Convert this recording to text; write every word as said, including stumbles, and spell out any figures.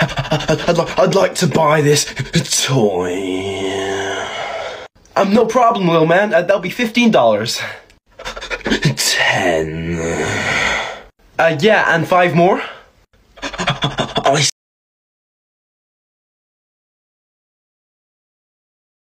I'd, li I'd like to buy this toy. Um, no problem, little man. Uh, that'll be fifteen dollars. Ten. Uh, yeah, and five more?